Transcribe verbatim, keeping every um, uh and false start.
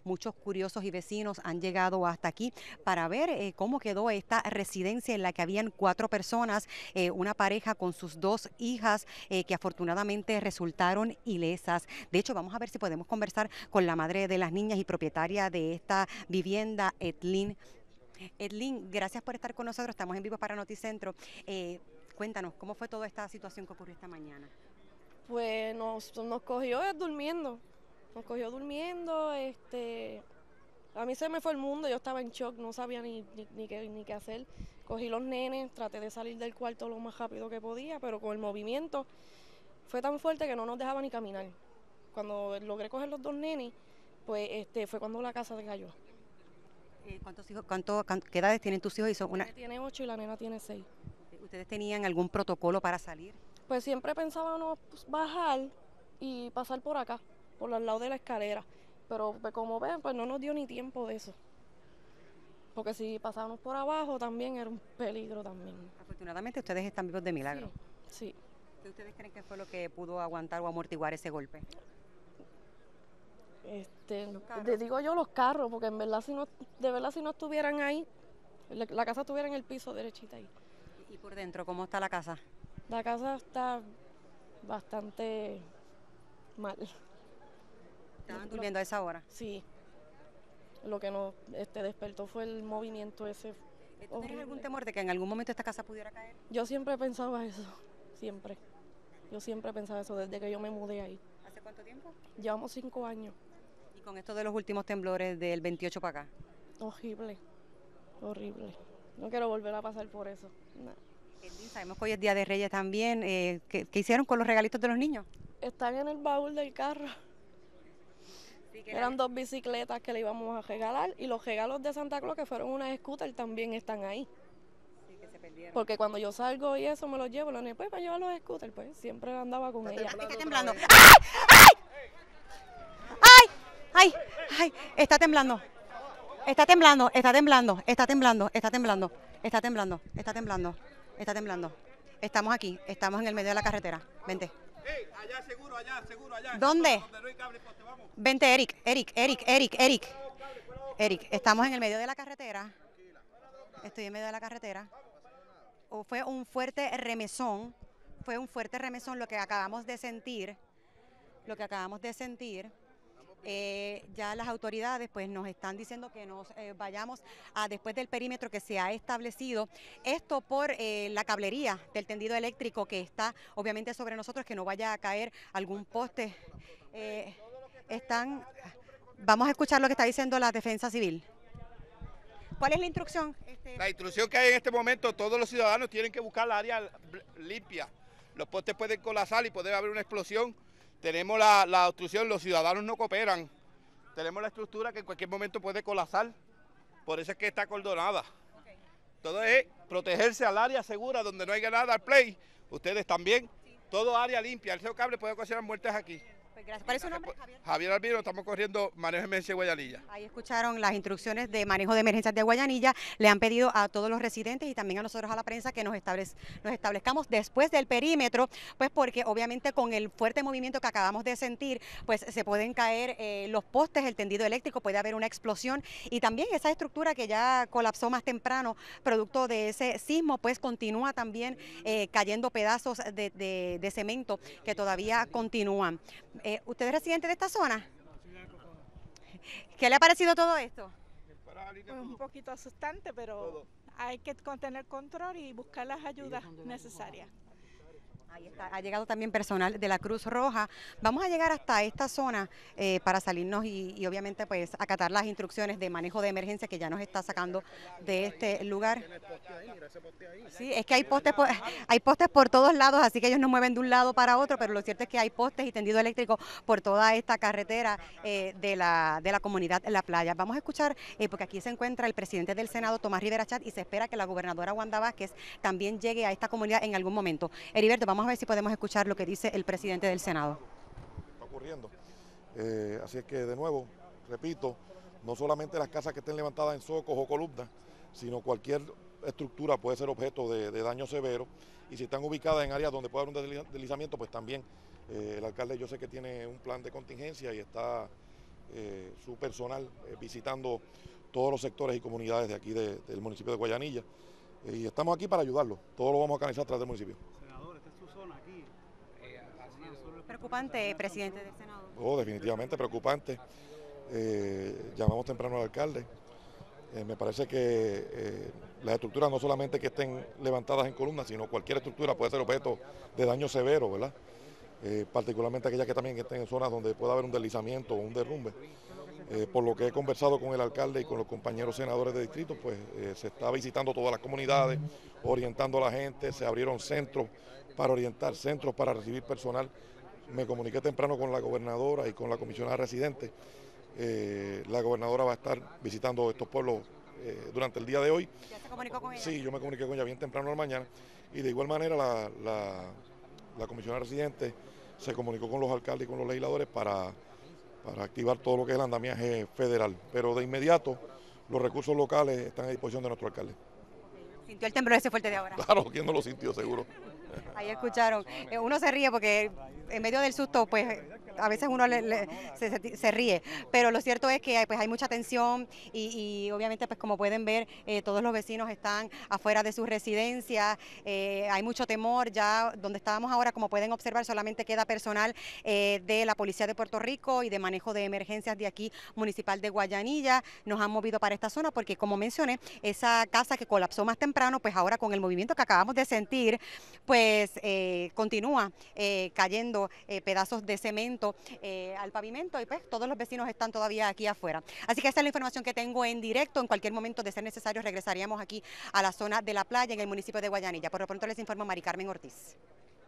muchos curiosos y vecinos han llegado hasta aquí para ver eh, cómo quedó esta residencia en la que habían cuatro personas, eh, una pareja con sus dos hijas eh, que afortunadamente resultaron ilesas. De hecho, vamos a ver si podemos conversar con la madre de las niñas y propietaria de esta vivienda, Edlin. Edlin, gracias por estar con nosotros. Estamos en vivo para Noticentro. Eh, cuéntanos, ¿cómo fue toda esta situación que ocurrió esta mañana? Pues nos, nos cogió eh, durmiendo, nos cogió durmiendo, este, a mí se me fue el mundo, yo estaba en shock, no sabía ni, ni, ni, qué, ni qué hacer. Cogí los nenes, traté de salir del cuarto lo más rápido que podía, pero con el movimiento fue tan fuerte que no nos dejaba ni caminar. Cuando logré coger los dos nenes, pues este, fue cuando la casa se cayó. Eh, ¿cuántos hijos, cuánto, can- qué edades tienen tus hijos? Y son El una, nene tiene ocho y la nena tiene seis. ¿ustedes tenían algún protocolo para salir? Pues siempre pensábamos pues, bajar y pasar por acá, por al lado de la escalera. Pero pues, como ven, pues no nos dio ni tiempo de eso. Porque si pasábamos por abajo también era un peligro también. Afortunadamente ustedes están vivos de milagro. Sí, sí. ¿Qué ustedes creen que fue lo que pudo aguantar o amortiguar ese golpe? Este, te digo yo los carros, porque en verdad si no, de verdad si no estuvieran ahí, la, la casa estuviera en el piso derechita ahí. ¿Y por dentro cómo está la casa? La casa está bastante mal. ¿Estaban durmiendo a esa hora? Sí. Lo que nos este, despertó fue el movimiento ese ¿Tú tienes horrible. algún temor de que en algún momento esta casa pudiera caer? Yo siempre pensaba eso, siempre. Yo siempre pensaba eso desde que yo me mudé ahí. ¿Hace cuánto tiempo? Llevamos cinco años. Y con esto de los últimos temblores del veintiocho para acá. Horrible, horrible. No quiero volver a pasar por eso. No. Edlin, sabemos que hoy es Día de Reyes también. Eh, ¿qué, qué hicieron con los regalitos de los niños? Están en el baúl del carro. Sí, que Eran dos bicicletas que le íbamos a regalar y los regalos de Santa Claus que fueron unas scooters también están ahí. Sí, que se perdieron. Porque cuando yo salgo y eso me los llevo, los niños, pues para llevar los scooters, pues siempre andaba con ella. Está temblando. ¡Ay! ¡Ay! ¡Ay! ¡Ay! Está temblando. Está temblando, está temblando, está temblando, está temblando, está temblando, está temblando, está temblando. Estamos aquí, estamos en el medio de la carretera. Vente. Hey, allá seguro, allá, seguro, allá. ¿Dónde? Donde no hay cable, poste, vamos. Vente, Eric, Eric, Eric, Eric, Eric. Eric, estamos en el medio de la carretera. Estoy en medio de la carretera. O fue un fuerte remesón, fue un fuerte remesón lo que acabamos de sentir, lo que acabamos de sentir. Eh, ya las autoridades pues nos están diciendo que nos eh, vayamos a después del perímetro que se ha establecido, esto por eh, la cablería del tendido eléctrico que está obviamente sobre nosotros, que no vaya a caer algún poste. Eh, están, vamos a escuchar lo que está diciendo la Defensa Civil. ¿Cuál es la instrucción? Este... La instrucción que hay en este momento, todos los ciudadanos tienen que buscar la área limpia. Los postes pueden colapsar y puede haber una explosión. Tenemos la, la obstrucción, los ciudadanos no cooperan. Tenemos la estructura que en cualquier momento puede colapsar. Por eso es que está acordonada. Okay. Todo es protegerse al área segura donde no haya nada al play. Ustedes también. Sí. Todo área limpia. El C cable puede ocasionar muertes aquí. Pues gracias. ¿Cuál es su nombre, Javier? Javier Albino, estamos corriendo manejo de emergencia de Guayanilla. Ahí escucharon las instrucciones de manejo de emergencias de Guayanilla. Le han pedido a todos los residentes y también a nosotros, a la prensa, que nos, establez, nos establezcamos después del perímetro, pues porque obviamente con el fuerte movimiento que acabamos de sentir, pues se pueden caer eh, los postes, el tendido eléctrico, puede haber una explosión y también esa estructura que ya colapsó más temprano, producto de ese sismo, pues continúa también eh, cayendo pedazos de, de, de cemento que todavía continúan. Eh, ¿Usted es residente de esta zona? ¿Qué le ha parecido todo esto? Pues un poquito asustante, pero hay que tener control y buscar las ayudas necesarias. Ahí está, ha llegado también personal de la Cruz Roja. Vamos a llegar hasta esta zona eh, para salirnos y, y obviamente pues acatar las instrucciones de manejo de emergencia que ya nos está sacando de este lugar. Sí, es que hay postes por, hay postes por todos lados, así que ellos nos mueven de un lado para otro, pero lo cierto es que hay postes y tendido eléctrico por toda esta carretera eh, de, la, de la comunidad La Playa. Vamos a escuchar, eh, porque aquí se encuentra el presidente del Senado, Tomás Rivera Chat, y se espera que la gobernadora Wanda Vázquez también llegue a esta comunidad en algún momento. Heriberto, vamos a ver si podemos escuchar lo que dice el presidente del Senado. Está ocurriendo. Eh, así es que, de nuevo, repito, no solamente las casas que estén levantadas en zocos o columnas, sino cualquier estructura puede ser objeto de, de daño severo, y si están ubicadas en áreas donde puede haber un deslizamiento, pues también eh, el alcalde yo sé que tiene un plan de contingencia y está eh, su personal eh, visitando todos los sectores y comunidades de aquí de, del municipio de Guayanilla. Eh, y estamos aquí para ayudarlos. Todo lo vamos a organizar a través del municipio. Senador, esta es su zona aquí. Eh, Preocupante, presidente del Senado. Oh, definitivamente preocupante. Eh, llamamos temprano al alcalde. Eh, me parece que eh, las estructuras no solamente que estén levantadas en columnas, sino cualquier estructura puede ser objeto de daño severo, ¿verdad? Eh, particularmente aquellas que también estén en zonas donde pueda haber un deslizamiento o un derrumbe. Eh, por lo que he conversado con el alcalde y con los compañeros senadores de distrito, pues eh, se está visitando todas las comunidades, orientando a la gente, se abrieron centros para orientar, centros para recibir personal. Me comuniqué temprano con la gobernadora y con la comisionada residente. Eh, la gobernadora va a estar visitando estos pueblos eh, durante el día de hoy. ¿Ya se comunicó con ella? Sí, yo me comuniqué con ella bien temprano en la mañana y de igual manera la, la, la comisionada residente se comunicó con los alcaldes y con los legisladores para, para activar todo lo que es el andamiaje federal. Pero de inmediato los recursos locales están a disposición de nuestro alcalde. ¿Sintió el temblor ese fuerte de ahora? Claro, ¿quién no lo sintió seguro? Ahí escucharon. Eh, uno se ríe porque en medio del susto, pues a veces uno le, le, se, se, se ríe, pero lo cierto es que pues, hay mucha tensión y, y obviamente pues como pueden ver eh, todos los vecinos están afuera de sus residencias, eh, hay mucho temor, ya donde estábamos ahora como pueden observar solamente queda personal eh, de la Policía de Puerto Rico y de manejo de emergencias de aquí municipal de Guayanilla, nos han movido para esta zona porque como mencioné, esa casa que colapsó más temprano, pues ahora con el movimiento que acabamos de sentir, pues eh, continúa eh, cayendo eh, pedazos de cemento Eh, al pavimento y pues todos los vecinos están todavía aquí afuera. Así que esta es la información que tengo en directo. En cualquier momento de ser necesario regresaríamos aquí a la zona de la playa en el municipio de Guayanilla. Por lo pronto les informo Mari Carmen Ortiz.